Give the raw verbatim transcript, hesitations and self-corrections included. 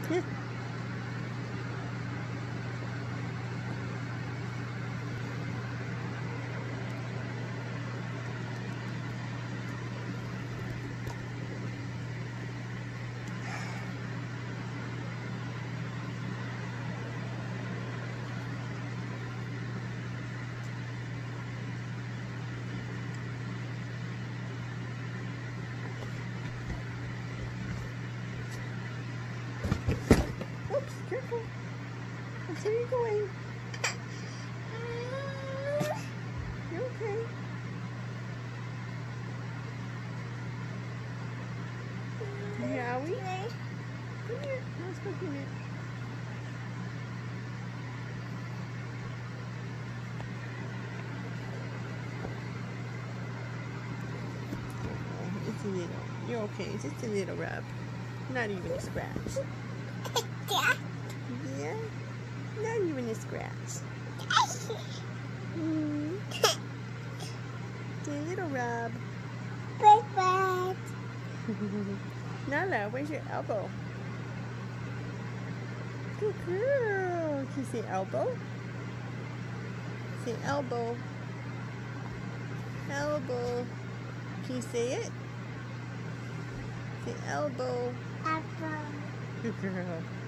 Oops, careful. Where are you going? You're okay. Yeah, we? Come here. Let's go get it. Oh, it's a little. You're okay. It's just a little rub. Not even a scratch. Yeah? Not even a scratch. Mm. It's a little rub. Nalah, where's your elbow? Good girl. Can you say elbow? Say elbow. Elbow. Can you say it? Say elbow. Elbow. Good girl.